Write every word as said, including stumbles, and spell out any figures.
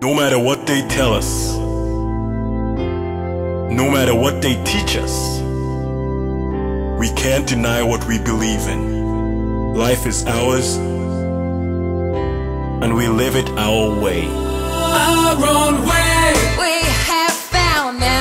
No matter what they tell us, no matter what they teach us, we can't deny what we believe in. Life is ours, and we live it our way. Our own way. We have found an